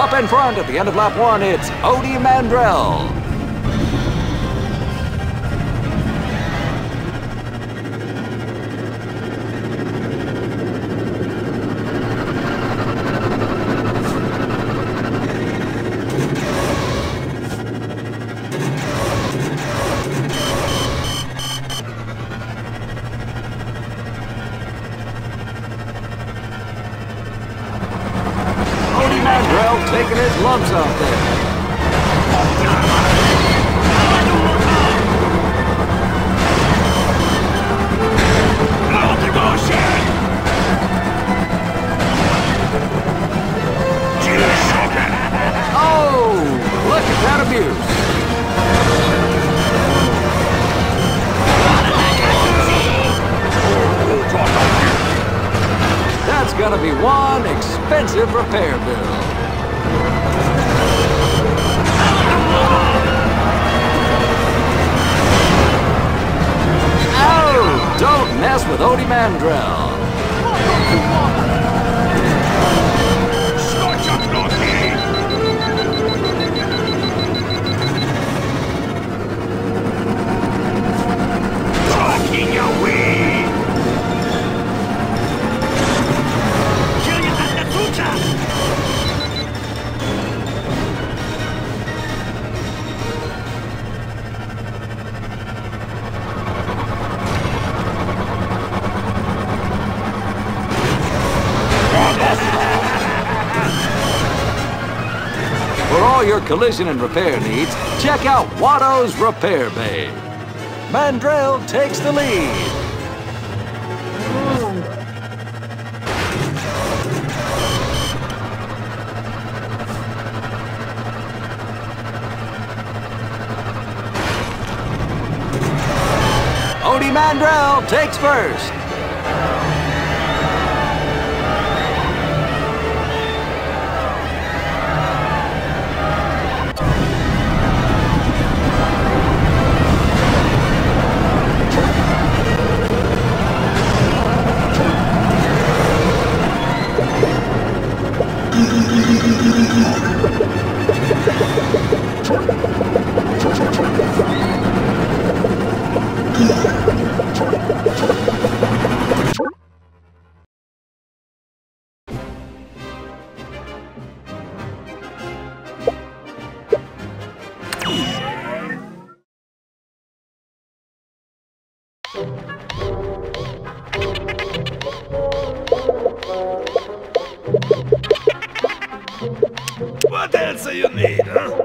Up in front at the end of lap 1, it's Odi Mandrell. Mandrell taking his lumps out there. Oh, look at that abuse. That's gonna be one expensive repair bill. Oh, don't mess with Odi Mandrell. Talking away. For all your collision and repair needs, check out Watto's Repair Bay. Mandrell takes the lead. Odi Mandrell takes first. What else do you need, huh?